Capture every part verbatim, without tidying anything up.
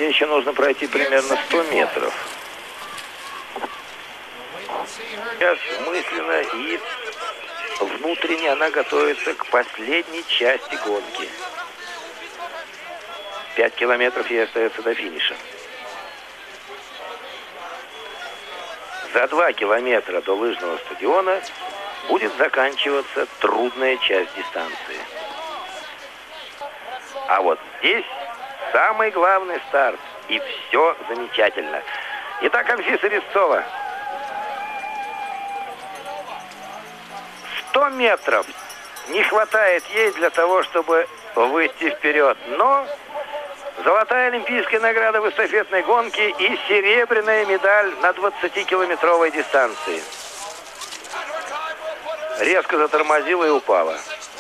Ей еще нужно пройти примерно сто метров. Сейчас мысленно и внутренне она готовится к последней части гонки. Пять километров ей остается до финиша. За два километра до лыжного стадиона будет заканчиваться трудная часть дистанции. А вот здесь самый главный старт. И все замечательно. Итак, Анфиса Резцова. сто метров не хватает ей для того, чтобы выйти вперед. Но золотая олимпийская награда в эстафетной гонке и серебряная медаль на двадцатикилометровой дистанции. Резко затормозила и упала.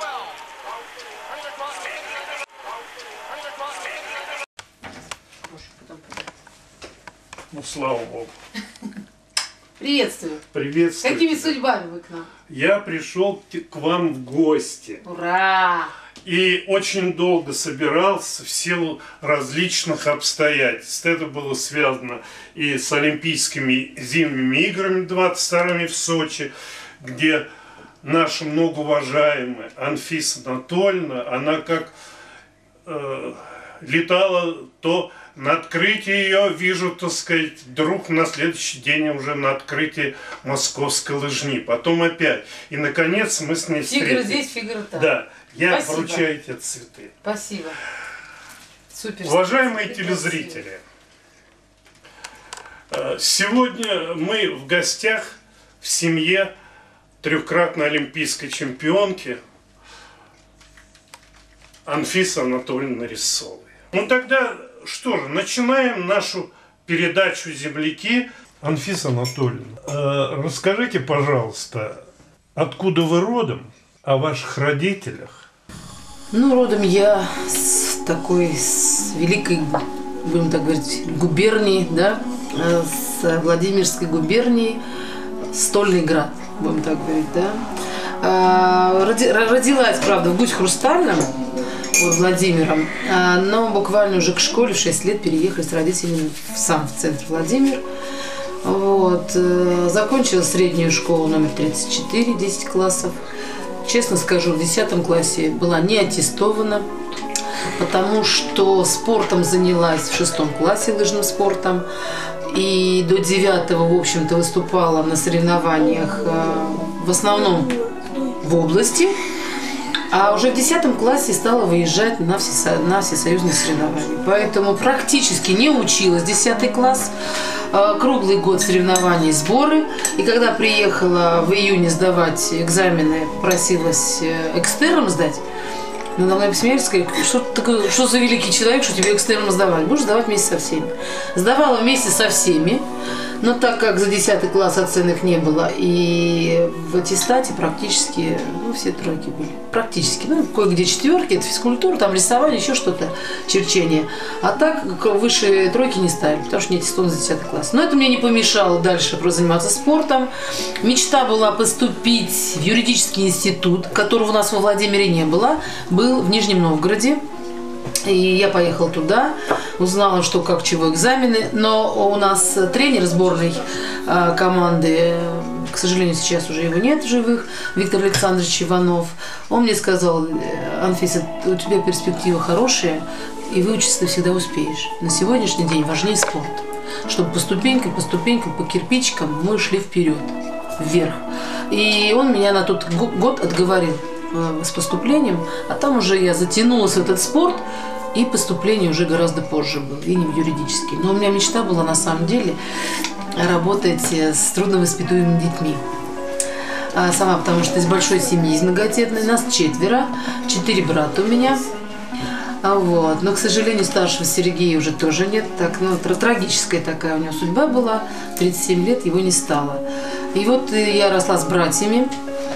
Ну, слава Богу. Приветствую. Приветствую. Какими судьбами вы к нам? Я пришел к вам в гости. Ура! И очень долго собирался в силу различных обстоятельств. Это было связано и с Олимпийскими зимними играми двадцать вторыми в Сочи, где наша многоуважаемая Анфиса Анатольевна, она как э, летала то на открытии ее, вижу, так сказать, вдруг на следующий день уже на открытии московской лыжни. Потом опять. И, наконец, мы с ней встретились. Фигура здесь, фигура там. Да. Я Спасибо. вручаю эти цветы. Спасибо. Супер. Уважаемые телезрители, сегодня мы в гостях в семье трехкратной олимпийской чемпионки Анфисы Анатольевны Резцовой. Ну тогда что же, начинаем нашу передачу «Земляки». Анфиса Анатольевна, э, расскажите, пожалуйста, откуда вы родом, о ваших родителях? Ну, родом я с такой, с великой, будем так говорить, губернии, да, с Владимирской губернии, Стольный Град, будем так говорить, да. Родилась, правда, в Гусь-Хрустальном, под Владимиром, но буквально уже к школе в шесть лет переехали с родителями в сам в центр Владимир. Вот. Закончила среднюю школу номер тридцать четыре, десять классов. Честно скажу, в десятом классе была не аттестована, потому что спортом занялась в шестом классе, лыжным спортом. И до девятого, в общем-то, выступала на соревнованиях в основном в области. А уже в десятом классе стала выезжать на, всесо... на всесоюзные соревнования. Поэтому практически не училась десятый класс. Круглый год соревнований, сборы. И когда приехала в июне сдавать экзамены, просилась экстерном сдать, надо мной посмеялись, сказали, что, такое, что за великий человек, что тебе экстерном сдавать? Будешь сдавать вместе со всеми. Сдавала вместе со всеми. Но так как за десятый класс оценок не было, и в аттестате практически, ну, все тройки были. Практически. Ну, кое-где четверки, это физкультура, там рисование, еще что-то, черчение. А так выше тройки не ставили, потому что не аттестован за десятый класс. Но это мне не помешало дальше заниматься спортом. Мечта была поступить в юридический институт, которого у нас во Владимире не было, был в Нижнем Новгороде. И я поехала туда, узнала, что как, чего, экзамены. Но у нас тренер сборной э, команды, к сожалению, сейчас уже его нет в живых, Виктор Александрович Иванов. Он мне сказал: Анфиса, у тебя перспективы хорошие, и выучиться ты всегда успеешь. На сегодняшний день важнее спорт. Чтобы по ступенькам, по ступенькам, по кирпичикам мы шли вперед, вверх. И он меня на тот год отговорил с поступлением, а там уже я затянулась в этот спорт, и поступление уже гораздо позже было, и не в юридический. Но у меня мечта была на самом деле работать с трудновоспитуемыми детьми. А сама, потому что из большой семьи, из многодетной, нас четверо, четыре брата у меня. Вот. Но, к сожалению, старшего Сергея уже тоже нет. Так, ну, трагическая такая у него судьба была. тридцать семь лет его не стало. И вот я росла с братьями.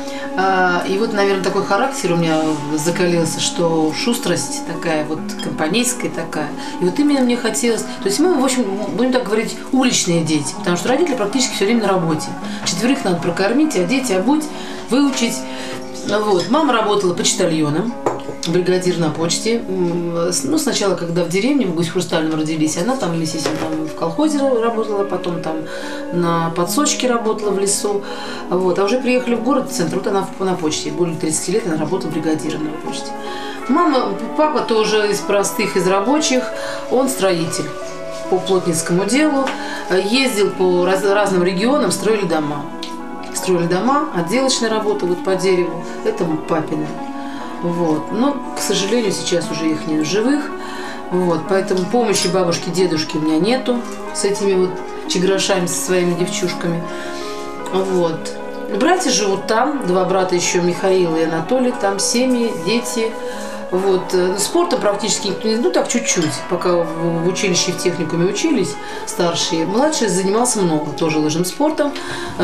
И вот, наверное, такой характер у меня закалился, что шустрость такая, вот компанейская такая. И вот именно мне хотелось... То есть мы, в общем, будем так говорить, уличные дети, потому что родители практически все время на работе. Четверых надо прокормить, одеть, обуть, выучить. Вот. Мама работала почтальоном. бригадир на почте. Ну, сначала, когда в деревне, в Гусь-Хрустальном родились, она там, естественно, там в колхозе работала, потом там на подсочке работала в лесу. Вот. А уже приехали в город, в центр, вот она на почте. Более тридцати лет она работала бригадиром на почте. Мама, папа тоже из простых, из рабочих, он строитель по плотницкому делу. Ездил по раз, разным регионам, строили дома. Строили дома, отделочная работа вот по дереву, это папина. Вот. Но, к сожалению, сейчас уже их нет в живых. Вот. Поэтому помощи бабушки, дедушки у меня нету с этими вот чеграшами, со своими девчушками. Вот. Братья живут там, два брата еще, Михаил и Анатолий, там семьи, дети. Вот. Спортом практически никто не... Ну так, чуть-чуть, пока в училище, в техникуме учились старшие. Младший занимался много, тоже лыжным спортом.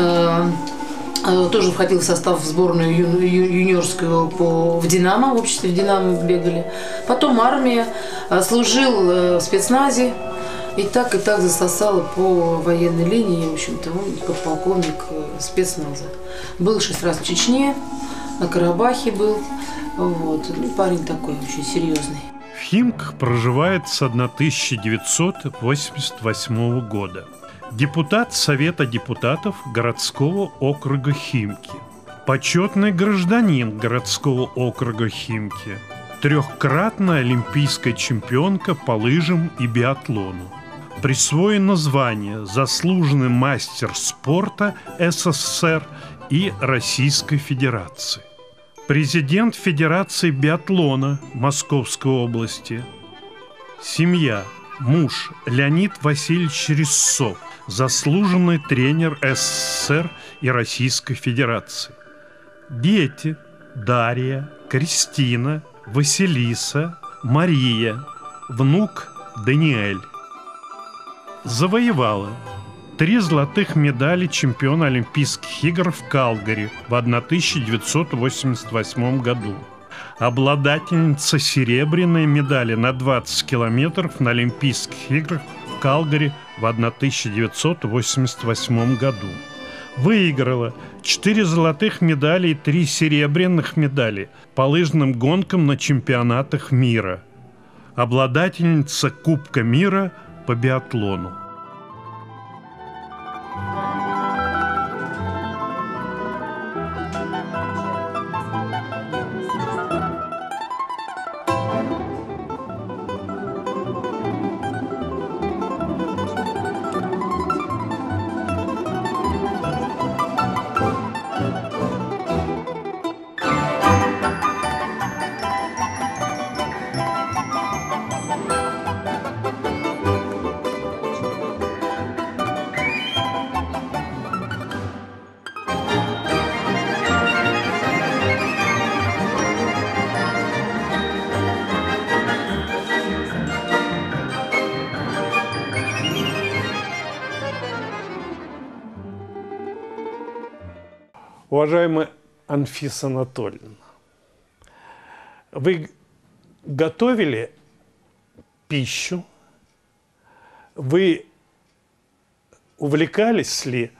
Тоже входил в состав в сборную ю, ю, юниорскую по, в «Динамо», в обществе в «Динамо» бегали. Потом армия, служил в спецназе. И так, и так засосала по военной линии, в общем-то, он подполковник спецназа. Был шесть раз в Чечне, на Карабахе был. Вот. Ну, парень такой очень серьезный. В Химках проживает с тысяча девятьсот восемьдесят восьмого года. Депутат Совета депутатов городского округа Химки. Почетный гражданин городского округа Химки. Трехкратная олимпийская чемпионка по лыжам и биатлону. Присвоено звание «Заслуженный мастер спорта СССР и Российской Федерации». Президент Федерации биатлона Московской области. Семья. Муж Леонид Васильевич Резцов, заслуженный тренер СССР и Российской Федерации. Дети. Дарья, Кристина, Василиса, Мария, внук Даниэль. Завоевала три золотых медали чемпиона Олимпийских игр в Калгари в тысяча девятьсот восемьдесят восьмом году. Обладательница серебряной медали на двадцать километров на Олимпийских играх в Калгари в тысяча девятьсот восемьдесят восьмом году. Выиграла четыре золотых медали и три серебряных медали по лыжным гонкам на чемпионатах мира. Обладательница Кубка мира по биатлону. Уважаемая Анфиса Анатольевна, вы готовили пищу? Вы увлекались ли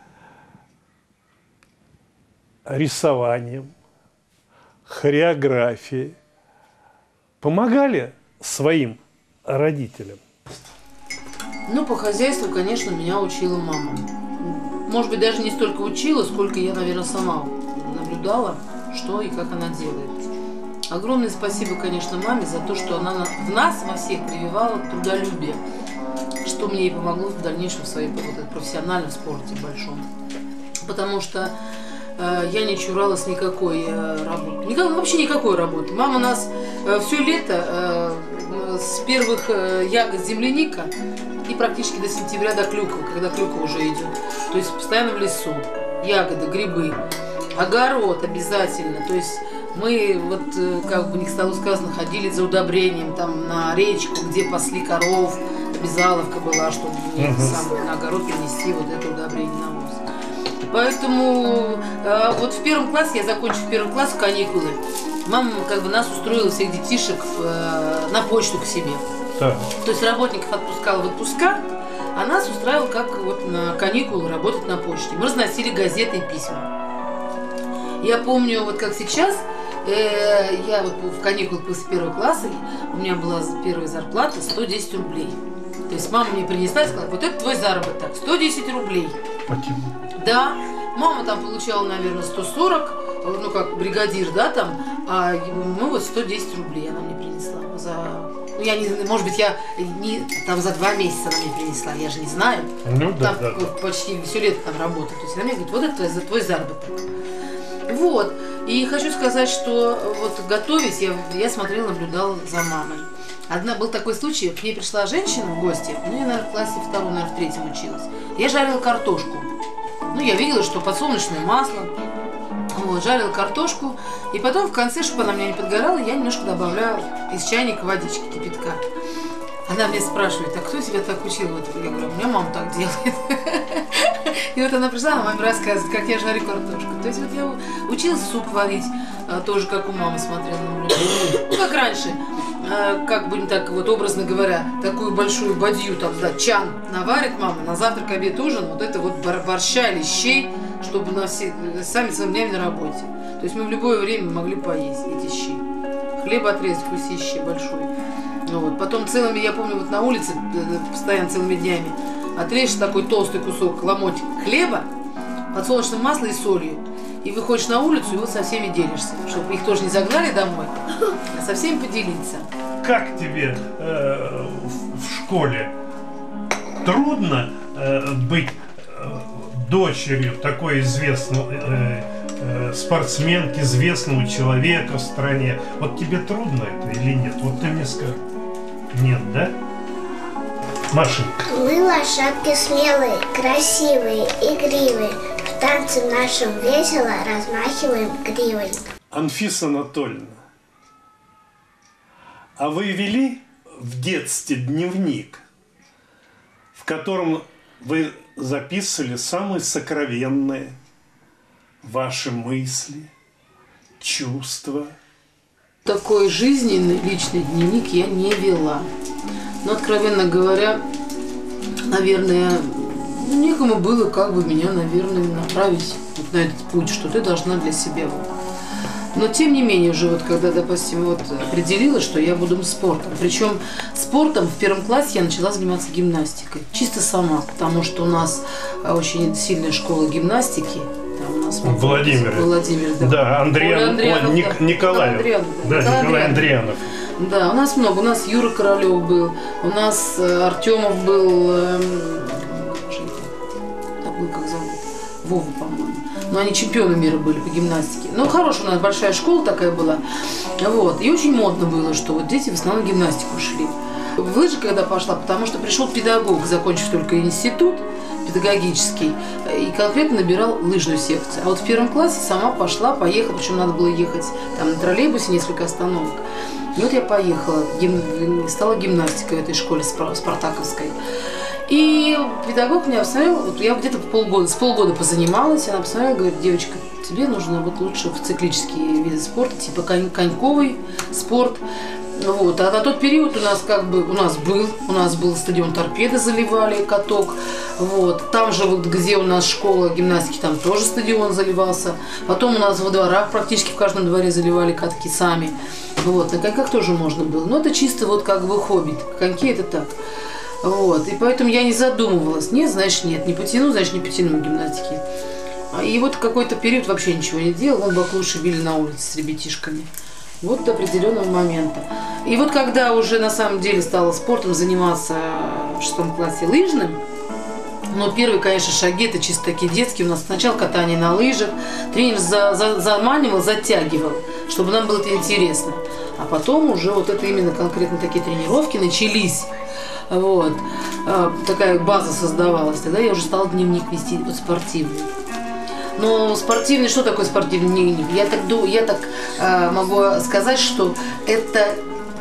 рисованием, хореографией? Помогали своим родителям? Ну, по хозяйству, конечно, меня учила мама. Может быть, даже не столько учила, сколько я, наверное, сама наблюдала, что и как она делает. Огромное спасибо, конечно, маме за то, что она в нас, во всех, прививала трудолюбие, что мне и помогло в дальнейшем в своей вот, профессиональном спорте большом. Потому что э, я не чуралась никакой э, работы, никак, вообще никакой работы. Мама нас э, все лето э, с первых э, ягод земляника и практически до сентября, до клюквы, когда клюква уже идет. То есть постоянно в лесу, ягоды, грибы, огород обязательно. То есть мы, вот, как бы не к столу сказано, ходили за удобрением там на речку, где пасли коров, обязаловка была, чтобы мне uh-huh. самое, на огород принести вот это удобрение, навоз. Поэтому э, вот в первом классе, я закончила в первом классе каникулы, мама как бы нас устроила, всех детишек, э, на почту к себе. Да. То есть работников отпускала в отпуска, а нас устраивала как вот на каникулы работать на почте. Мы разносили газеты и письма. Я помню, вот как сейчас, э, я вот в каникулах после первого класса, у меня была первая зарплата сто десять рублей. То есть мама мне принесла и сказала, вот это твой заработок, сто десять рублей. Почему? Да, мама там получала, наверное, сто сорок, ну как бригадир, да, там, а мы вот сто десять рублей она мне принесла за... Ну, я не, может быть, я не, там за два месяца она мне принесла, я же не знаю. Ну, да, там да, да. почти все лето там работаю. То есть она мне говорит, вот это за твой заработок. Вот. И хочу сказать, что вот готовить я, я смотрела, наблюдала за мамой. Одна, был такой случай, к ней пришла женщина в гости, ну, я, наверное, в классе втором, наверное, в третьем училась. Я жарила картошку. Ну, я видела, что подсолнечное масло. Вот, жарила картошку. И потом в конце, чтобы она у меня не подгорала, я немножко добавляю из чайника водички, кипятка. Она мне спрашивает, а кто тебя так учил? Вот, я говорю, у меня мама так делает. И вот она пришла, она маме рассказывает, как я жарю картошку. То есть вот я училась суп варить, тоже как у мамы смотрела на меня. Ну, как раньше, как будем так вот образно говоря, такую большую бадью, там, да, чан наварит мама на завтрак, обед, ужин, вот это вот борща или щей, чтобы на все, сами целыми днями на работе. То есть мы в любое время могли поесть эти щи. Хлеба отрезать, кусище большой. Вот. Потом целыми, я помню, вот на улице, постоянно целыми днями, отрежешь такой толстый кусок, ломотик хлеба, подсолнечным маслом и солью. И выходишь на улицу, и вот со всеми делишься, чтобы их тоже не загнали домой, а со всеми поделиться. Как тебе э, в, в школе трудно э, быть э, дочерью такой известного э, э, спортсменки, известного человека в стране? Вот тебе трудно это или нет? Вот ты мне скажи. Нет, да? Машенька. Мы лошадки смелые, красивые, игривые. В танце нашем весело размахиваем гривой. Анфиса Анатольевна, а вы вели в детстве дневник, в котором вы записывали самые сокровенные ваши мысли, чувства? Такой жизненный личный дневник я не вела. Но, откровенно говоря, наверное, некому было как бы меня, наверное, направить вот на этот путь, что ты должна для себя. Но, тем не менее, уже вот когда, допустим, вот определила, что я буду спортом. Причем спортом в первом классе я начала заниматься гимнастикой. Чисто сама, потому что у нас очень сильная школа гимнастики. Там у нас Владимир. Владимир, да. Да, Андриан, Андрианов, Ник, да. Николаев. Андриан, да, да, Николай Андриан. Андрианов. Да, у нас много. У нас Юра Королев был, у нас э, Артемов был, э, забыл, как зовут, Вова, по-моему. Но они чемпионы мира были по гимнастике. Ну, хорошая у нас большая школа такая была. Вот. И очень модно было, что вот дети в основном в гимнастику шли. В лыжи когда пошла, потому что пришел педагог, закончив только институт педагогический, и конкретно набирал лыжную секцию. А вот в первом классе сама пошла, поехала, причем надо было ехать там на троллейбусе несколько остановок. И вот я поехала, гим... стала гимнастикой в этой школе спартаковской. И педагог меня посмотрел, вот я где-то полгода, с полгода позанималась, она посмотрела, говорит, девочка, тебе нужно вот лучше в циклические виды спорта, типа конь, коньковый спорт. Вот. А на тот период у нас как бы, у нас был, у нас был стадион Торпедо, заливали каток. Вот. Там же, вот, где у нас школа гимнастики, там тоже стадион заливался. Потом у нас во дворах, практически в каждом дворе заливали катки сами. Вот. На коньках тоже можно было. Но это чисто вот как бы хобби. Коньки это так. Вот. И поэтому я не задумывалась. Нет, значит нет. Не потяну, значит не потяну гимнастики. И вот какой-то период вообще ничего не делал. Вон баклуши били на улице с ребятишками. Вот до определенного момента. И вот когда уже на самом деле стала спортом заниматься в шестом классе лыжным, но первые, конечно, шаги это чисто такие детские. У нас сначала катание на лыжах, тренер за, за, заманивал, затягивал, чтобы нам было это интересно. А потом уже вот это именно конкретно такие тренировки начались. Вот. Такая база создавалась. Тогда я уже стала дневник вести вот спортивный. Но спортивный, что такое спортивный дневник? Я так, я так э, могу сказать, что это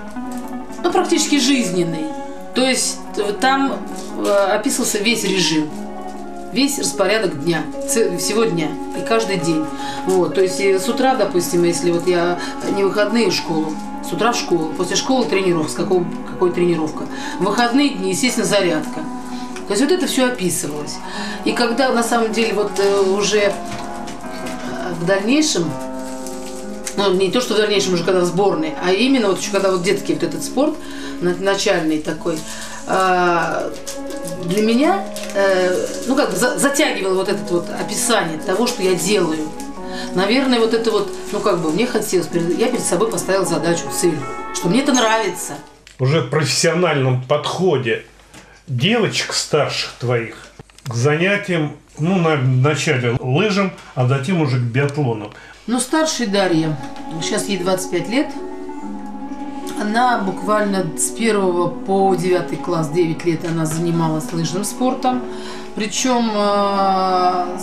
ну, практически жизненный. То есть там э, описывался весь режим, весь распорядок дня, всего дня и каждый день. Вот, то есть с утра, допустим, если вот я не выходные в школу, с утра в школу, после школы тренировка, с какого, какой тренировка. В выходные дни, естественно, зарядка. То есть вот это все описывалось. И когда на самом деле вот уже в дальнейшем Ну, не то, что в дальнейшем уже когда в сборной, а именно вот еще когда вот детский вот этот спорт, начальный такой, для меня, ну как бы затягивало вот это вот описание того, что я делаю. Наверное, вот это вот, ну как бы мне хотелось, я перед собой поставила задачу, цель, что мне это нравится. Уже в профессиональном подходе девочек старших твоих к занятиям, ну, на начале лыжам, а затем уже к биатлону. Ну, старшая Дарья, сейчас ей двадцать пять лет, она буквально с первого по девятый класс, девять лет она занималась лыжным спортом, причем э,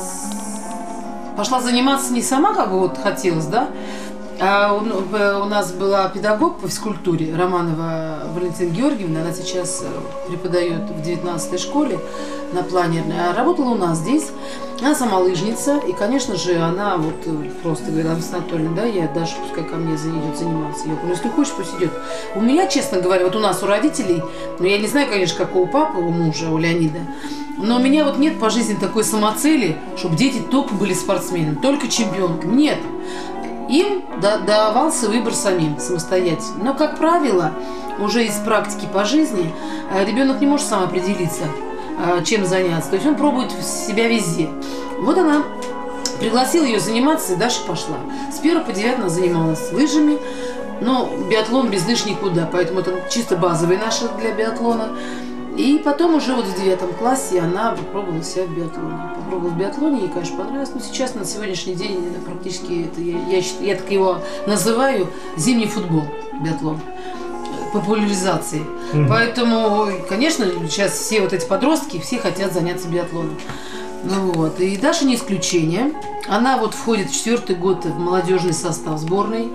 пошла заниматься не сама, как бы вот хотелось, да, а у, у нас была педагог по физкультуре Романова Валентина Георгиевна, она сейчас преподает в девятнадцатой школе на планерной, а работала у нас здесь. Она сама лыжница, и, конечно же, она вот просто говорит: Анна Анатольевна, да, я Даша, пускай ко мне идет заниматься. Я говорю: если хочешь, пусть идет. У меня, честно говоря, вот у нас, у родителей, ну, я не знаю, конечно, как у папы, у мужа, у Леонида, но у меня вот нет по жизни такой самоцели, чтобы дети только были спортсменами, только чемпионками. Нет. Им давался выбор самим, самостоятельно. Но, как правило, уже из практики по жизни ребенок не может сам определиться, чем заняться. То есть он пробует себя везде. Вот она пригласила ее заниматься, и Даша пошла. С первого по девятый она занималась лыжами, но биатлон без лыж никуда, поэтому это чисто базовый наш для биатлона. И потом уже вот в девятом классе она попробовала себя в биатлоне. Попробовала в биатлоне, ей, конечно, понравилось. Но сейчас, на сегодняшний день, это практически, это, я, я, я так его называю, зимний футбол, биатлон, популяризации. Mm-hmm. Поэтому, конечно, сейчас все вот эти подростки, все хотят заняться биатлоном. Ну вот, и Даша не исключение. Она вот входит в четвертый год в молодежный состав сборной.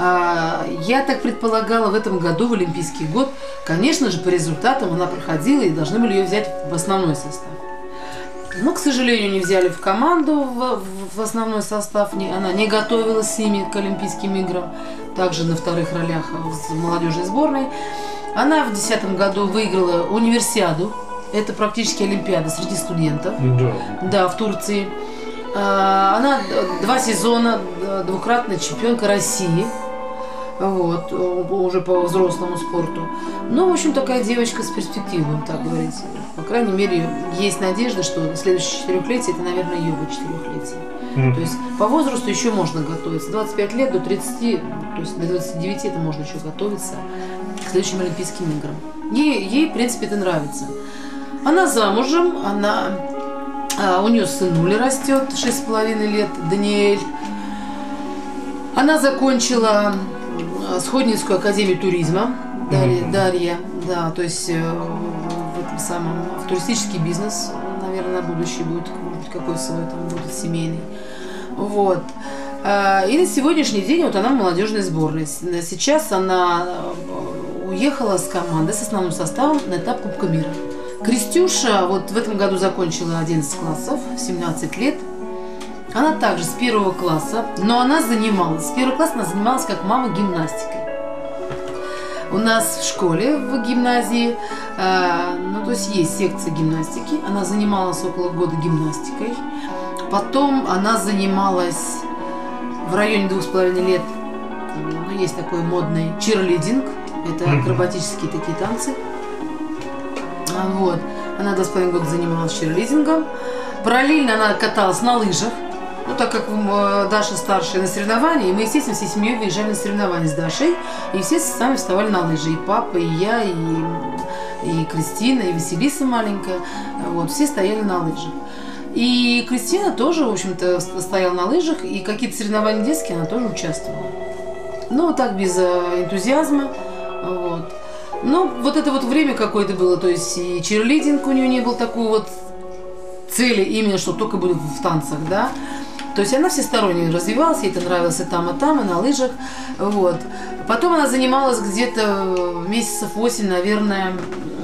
Я так предполагала, в этом году, в Олимпийский год, конечно же, по результатам она проходила, и должны были ее взять в основной состав. Но, к сожалению, не взяли в команду, в, в основной состав. Не, она не готовилась с ними к Олимпийским играм. Также на вторых ролях в молодежной сборной. Она в две тысячи десятом году выиграла универсиаду. Это практически Олимпиада среди студентов. Да. Да, в Турции. Она два сезона двукратная чемпионка России. Вот, уже по взрослому спорту. Ну, в общем, такая девочка с перспективой, так говорить. По крайней мере, есть надежда, что следующее четырехлетие, это, наверное, ее будет четырехлетие. Mm-hmm. То есть по возрасту еще можно готовиться. двадцать пять лет до тридцати, то есть до двадцати девяти это можно еще готовиться к следующим Олимпийским играм. Ей, ей в принципе, это нравится. Она замужем, она, а, у нее сынуля растет, шесть с половиной лет, Даниэль. Она закончила Сходнинскую академию туризма, Дарья, mm-hmm. Дарья, да, то есть э, в этом самом, в туристический бизнес, наверное, на будущее будет, может быть, какой свой там будет семейный. Вот. И на сегодняшний день вот она в молодежной сборной. Сейчас она уехала с команды, с основным составом на этап Кубка мира. Крестюша вот в этом году закончила одиннадцать классов, семнадцать лет. Она также с первого класса, но она занималась, с первого класса она занималась как мама гимнастикой. У нас в школе, в гимназии, э, ну то есть есть секция гимнастики, она занималась около года гимнастикой. Потом она занималась в районе двух с половиной лет, ну, есть такой модный чирлидинг, это акробатические такие танцы. Вот. Она два с половиной года занималась чирлидингом. Параллельно она каталась на лыжах. Ну, так как Даша старшая на соревновании, мы, естественно, всей семьей выезжали на соревнования с Дашей, и все сами вставали на лыжи. И папа, и я, и, и Кристина, и Василиса маленькая. Вот, все стояли на лыжах. И Кристина тоже, в общем-то, стояла на лыжах, и какие-то соревнования детские она тоже участвовала. Ну, вот так, без энтузиазма. Вот. Ну, вот это вот время какое-то было, то есть и чирлидинг у нее не был такой вот цели, именно что только будет в танцах, да. То есть она всесторонне развивалась, ей это нравилось и там, и там, и на лыжах. Вот. Потом она занималась где-то месяцев восемь, наверное,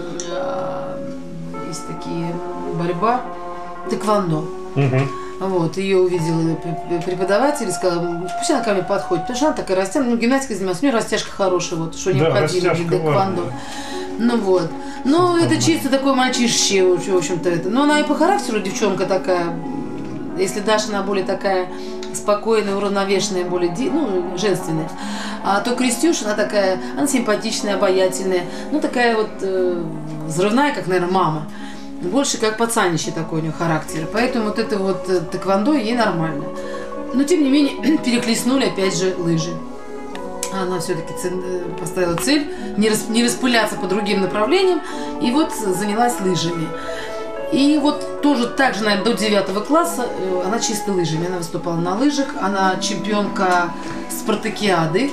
есть такие борьба, тэквондо. Угу. Вот, ее увидел преподаватель и сказал, пусть она ко мне подходит, потому что она такая растяжка, ну, гимнастикой занималась, у нее растяжка хорошая, вот, что необходимо для тэквондо. Ну вот. Ну, это чисто такое мальчишечье, в общем-то, это. Но она и по характеру девчонка такая. Если Даша, она более такая спокойная, уравновешенная, более, ну, женственная. А то Крестюша, она такая, она симпатичная, обаятельная, ну, такая вот э, взрывная, как, наверное, мама. Больше как пацанище такой у нее характер. Поэтому вот это вот тэквондо ей нормально. Но, тем не менее, перехлестнули опять же лыжи. Она все-таки поставила цель не, рас, не распыляться по другим направлениям. И вот занялась лыжами. И вот тоже так же, наверное, до девятого класса она чисто лыжами. Она выступала на лыжах. Она чемпионка спартакиады.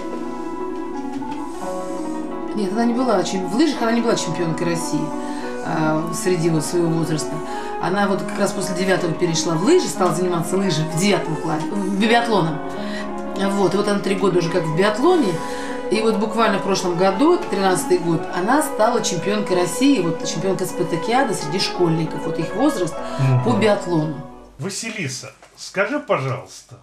Нет, она не была. В лыжах она не была чемпионкой России а, среди вот своего возраста. Она вот как раз после девятого перешла в лыжи, стала заниматься лыжами в девятом классе, биатлоном. Вот, и вот она три года уже как в биатлоне. И вот буквально в прошлом году, это тринадцатый год, она стала чемпионкой России, вот чемпионкой спартакиады среди школьников, вот их возраст, mm-hmm. по биатлону. Василиса, скажи, пожалуйста,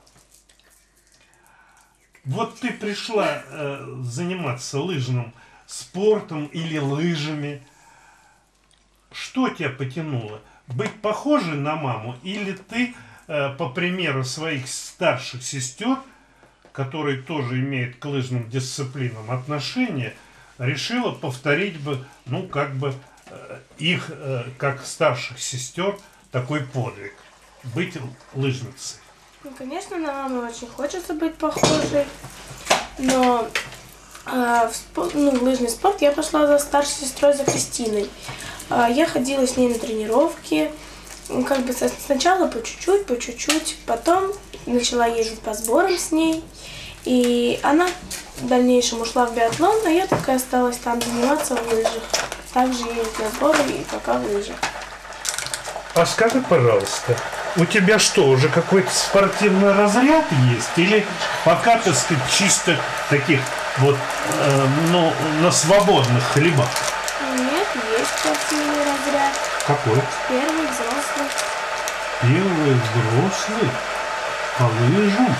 вот ты пришла э, заниматься лыжным спортом или лыжами, что тебя потянуло? Быть похожей на маму или ты, э, по примеру своих старших сестер, которые тоже имеют к лыжным дисциплинам отношение, решила повторить бы, ну, как бы, э, их, э, как старших сестер, такой подвиг, быть лыжницей? Ну, конечно, на маму очень хочется быть похожей, но э, в, спор, ну, в лыжный спорт я пошла за старшей сестрой, за Кристиной. Э, я ходила с ней на тренировки, как бы сначала по чуть-чуть, по чуть-чуть, потом начала ездить по сборам с ней, и она в дальнейшем ушла в биатлон, а я так и осталась там заниматься в лыжах. Также ездить на сборы и пока в лыжах. А скажи, пожалуйста, у тебя что, уже какой-то спортивный разряд есть? Или пока, так сказать, чисто таких вот, э, ну, на свободных хлебах? Нет, есть спортивный разряд. Какой? Первый взрослый. Первый взрослый? По лыжам?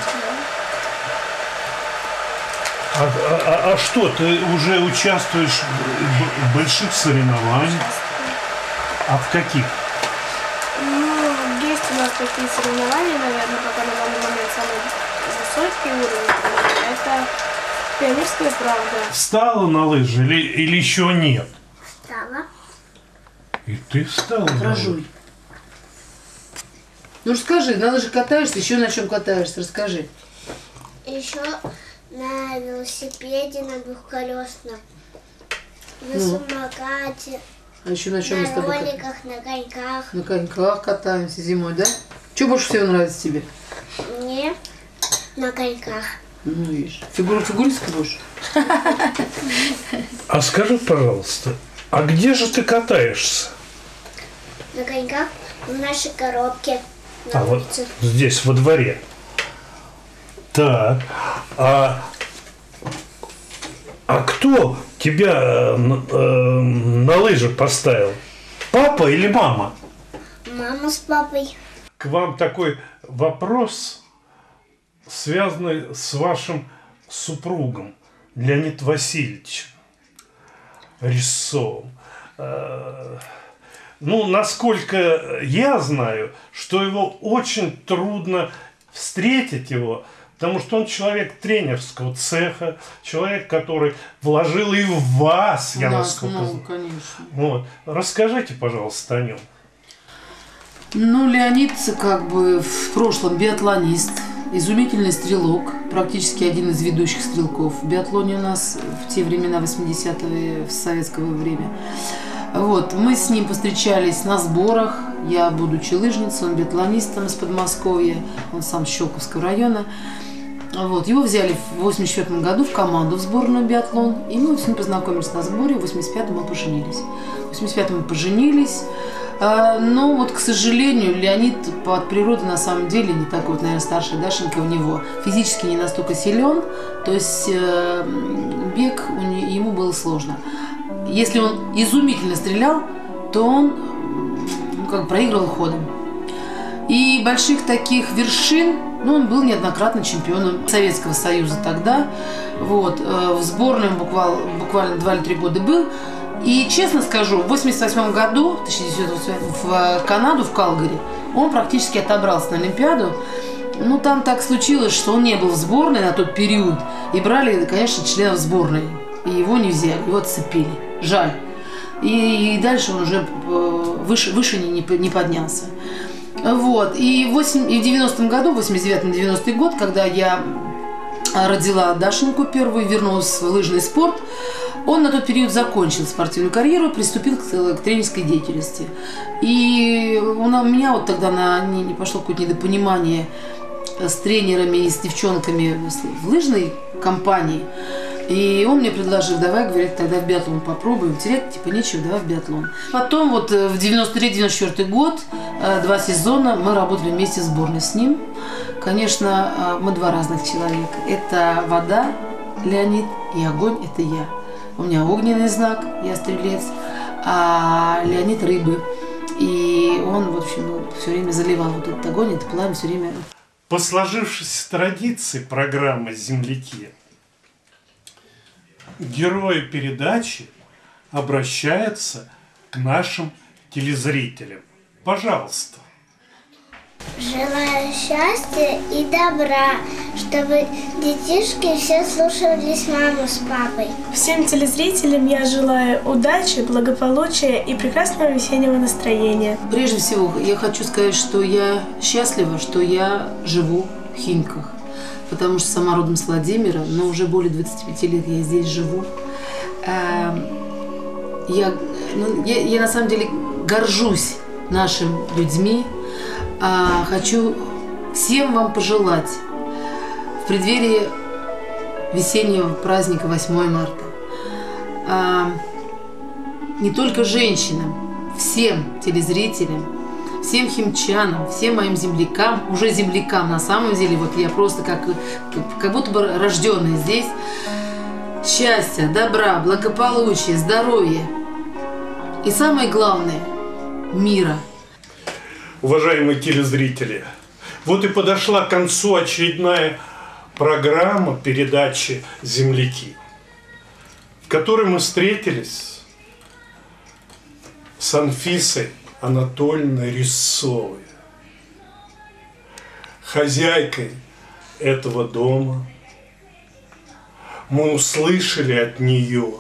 А, а, а что, ты уже участвуешь в больших соревнованиях? А в каких? Ну, есть у нас такие соревнования, наверное, пока на данный момент самый высокий уровень. Это пионерская правда. Встала на лыжи или, или еще нет? Встала. И ты встала? Рожуй. Ну расскажи, на лыжах катаешься, еще на чем катаешься, расскажи. Еще на велосипеде, на двухколесном, на Ну. самокате, А еще на чем мы с на тобой роликах, на коньках. На коньках катаемся зимой, да? Что больше всего нравится тебе? Мне на коньках. Ну, видишь, фигуру фигуристка будешь? А скажи, пожалуйста, а где же ты катаешься? На коньках в нашей коробке на А вот улице. здесь, во дворе. Так, а, а кто тебя э, э, на лыжи поставил? Папа или мама? Мама с папой. К вам такой вопрос, связанный с вашим супругом Леонидом Васильевичем Рисовым. Э, ну, насколько я знаю, что его очень трудно встретить его, потому что он человек тренерского цеха, человек, который вложил и в вас, я Да, насколько ну, знаю. конечно. Вот. Расскажите, пожалуйста, о нем. Ну, Леонид, как бы в прошлом биатлонист, изумительный стрелок, практически один из ведущих стрелков в биатлоне у нас в те времена, восьмидесятые, в советское время. Вот, мы с ним повстречались на сборах. Я, будучи лыжницей, он биатлонистом из Подмосковья, он сам с Щелковского района. Вот, его взяли в восемьдесят четвёртом году в команду в сборную биатлон, и мы с ним познакомились на сборе, в восемьдесят пятом мы поженились. В восемьдесят пятом мы поженились, но вот, к сожалению, Леонид от природы на самом деле не такой, вот, наверное, старший Дашенька у него, физически не настолько силен, то есть бег ему было сложно. Если он изумительно стрелял, то он ну, как проигрывал ходом. И больших таких вершин, ну, он был неоднократно чемпионом Советского Союза тогда. Вот, в сборной он буквально, буквально два или три года был. И, честно скажу, в восемьдесят восьмом году, в Канаду, в Калгари, он практически отобрался на Олимпиаду. Ну, там так случилось, что он не был в сборной на тот период. И брали, конечно, членов сборной. И его не взяли, его отцепили. Жаль. И, и дальше он уже выше, выше не, не поднялся. Вот. И в, восемь, и в девяностом году, в восемьдесят девятом — девяностый год, когда я родила Дашеньку первую, вернулась в лыжный спорт, он на тот период закончил спортивную карьеру, приступил к, к тренерской деятельности. И у меня вот тогда на, не, не пошло какое-то недопонимание с тренерами и с девчонками в лыжной компании. И он мне предложил: давай, говорит, тогда в биатлон попробуем. Терять типа нечего, давай в биатлон. Потом вот в девяносто третий — девяносто четвёртый год, два сезона, мы работали вместе в сборной с ним. Конечно, мы два разных человека. Это вода, Леонид, и огонь — это я. У меня огненный знак, я стрелец, а Леонид — рыбы. И он, в общем, все время заливал вот этот огонь, это пламя все время. По сложившейся традиции программы «Земляки» герои передачи обращаются к нашим телезрителям. Пожалуйста. Желаю счастья и добра, чтобы детишки все слушались маму с папой. Всем телезрителям я желаю удачи, благополучия и прекрасного весеннего настроения. Прежде всего, я хочу сказать, что я счастлива, что я живу в Химках. Потому что сама родом с Владимира, но уже более двадцати пяти лет я здесь живу. Я, ну, я, я на самом деле горжусь нашими людьми. Хочу всем вам пожелать в преддверии весеннего праздника восьмое марта не только женщинам, всем телезрителям, всем химчанам, всем моим землякам, уже землякам на самом деле, вот я просто как, как будто бы рожденный здесь, счастья, добра, благополучия, здоровья и самое главное – мира. Уважаемые телезрители, вот и подошла к концу очередная программа передачи «Земляки», в которой мы встретились с Анфисой Анатольевной Рисовой, хозяйкой этого дома. Мы услышали от нее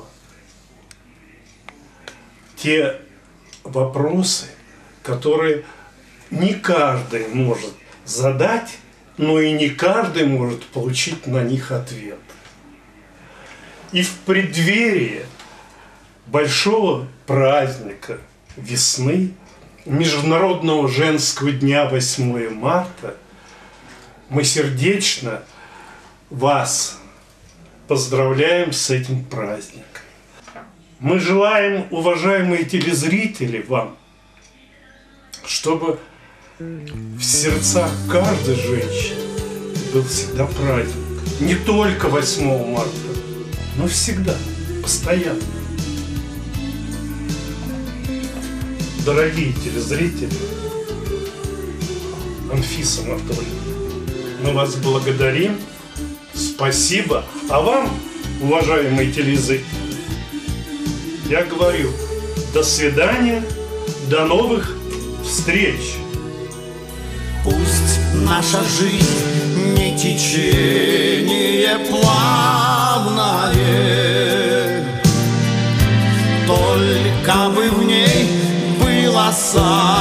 те вопросы, которые не каждый может задать, но и не каждый может получить на них ответ. И в преддверии большого праздника весны, Международного женского дня восьмое марта, мы сердечно вас поздравляем с этим праздником. Мы желаем, уважаемые телезрители, вам, чтобы в сердцах каждой женщины был всегда праздник. Не только восьмого марта, но всегда, постоянно. Дорогие телезрители, Анфиса Анатольевна, мы вас благодарим. Спасибо. А вам, уважаемые телезрители, я говорю, до свидания, до новых встреч. Пусть наша жизнь не течение плавное, только бы в ней было сам.